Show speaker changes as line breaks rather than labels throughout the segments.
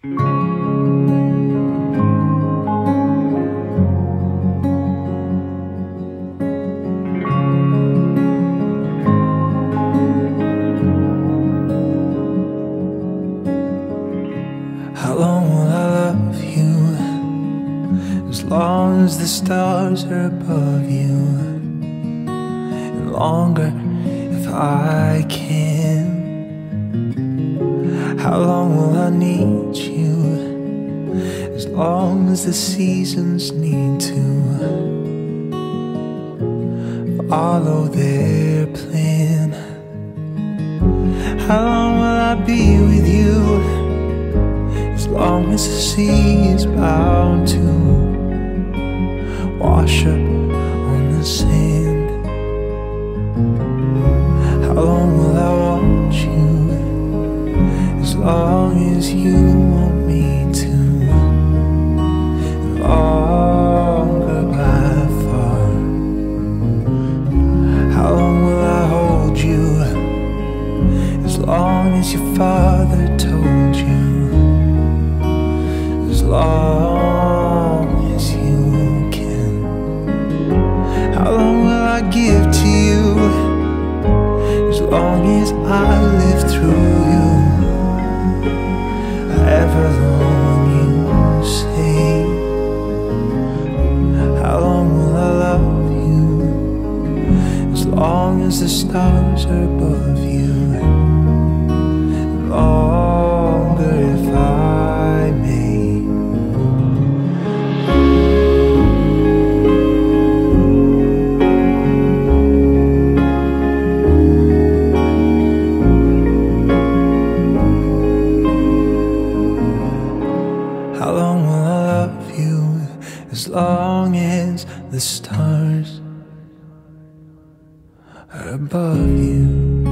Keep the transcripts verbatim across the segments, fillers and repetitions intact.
How long will I love you? As long as the stars are above you, and longer if I can. How long will I need you? As long as the seasons need to follow their plan. How long will I be with you? As long as the sea is bound to wash up on the sand. How long will I want you? As long as you want me to. Longer by far. How long will I hold you? As long as your father told you. As long as you can. How long will I give to you? As long as I live through you. However long you say. How long will I love you? As long as the stars are above you. Longer if I may. How long will I love you? As long as the stars are above you.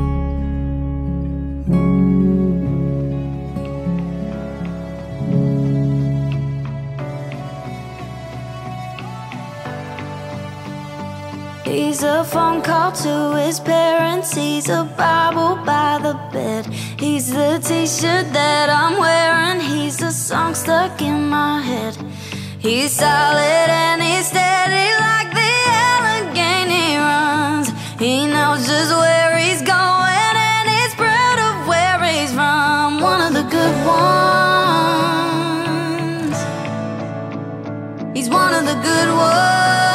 He's a phone call to his parents. He's a Bible by the bed. He's the t-shirt that I'm wearing. He's a song stuck in my head. He's solid and he's steady like the Allegheny runs. He knows just where he's going and he's proud of where he's from. One of the good ones. He's one of the good ones.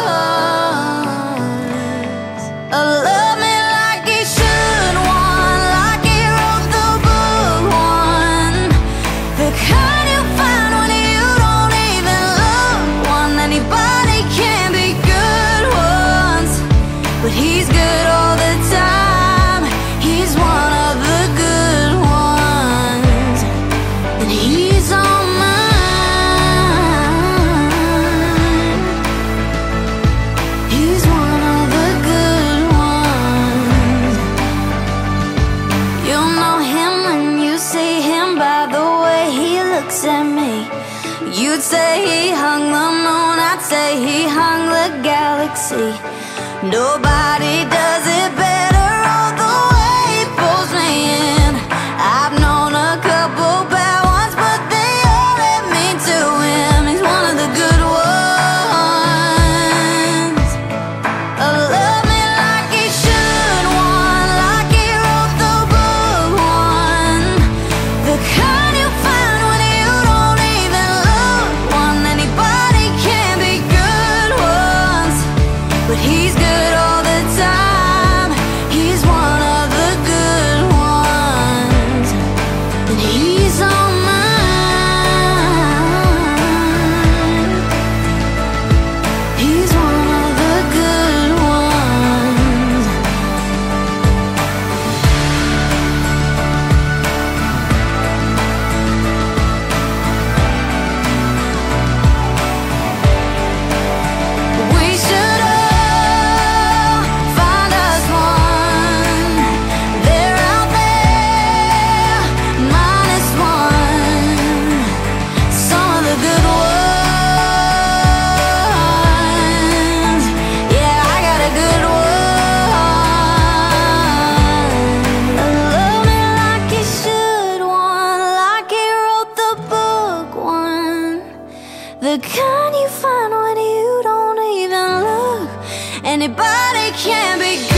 A love me like he should, one like he wrote the book, one the kind you find when you don't even look, one anybody can be good ones, but he's good all the time. He's one of the good ones, and he's on mine. He's one of the good ones. You'll know him when you see him by the way he looks at me. You'd say he hung the moon, I'd say he hung the galaxy. Nobody does it better, all the way he pulls me in. I've known a couple bad ones, but they all led me to him. He's one of the good ones. A love me like he should, one like he wrote the book, one the kind you find when you don't even look, one anybody can be good ones, but he's good all the time. the kind you find when you don't even look. Anybody can be good.